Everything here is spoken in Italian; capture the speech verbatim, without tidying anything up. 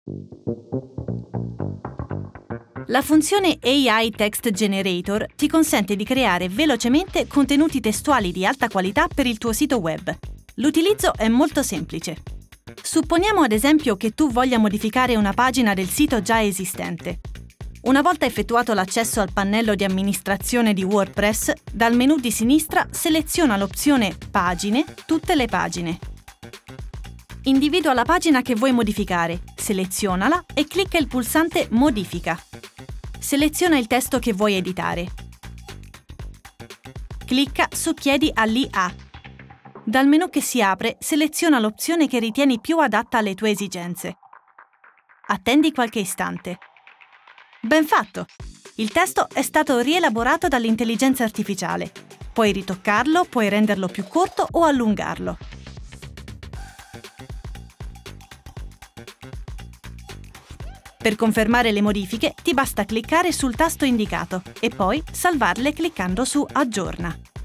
La funzione A I Text Generator ti consente di creare velocemente contenuti testuali di alta qualità per il tuo sito web. L'utilizzo è molto semplice. Supponiamo ad esempio che tu voglia modificare una pagina del sito già esistente. Una volta effettuato l'accesso al pannello di amministrazione di WordPress, dal menu di sinistra seleziona l'opzione Pagine, tutte le pagine. Individua la pagina che vuoi modificare, selezionala e clicca il pulsante Modifica. Seleziona il testo che vuoi editare. Clicca su Chiedi all'I A. Dal menu che si apre, seleziona l'opzione che ritieni più adatta alle tue esigenze. Attendi qualche istante. Ben fatto! Il testo è stato rielaborato dall'intelligenza artificiale. Puoi ritoccarlo, puoi renderlo più corto o allungarlo. Per confermare le modifiche ti basta cliccare sul tasto indicato e poi salvarle cliccando su Aggiorna.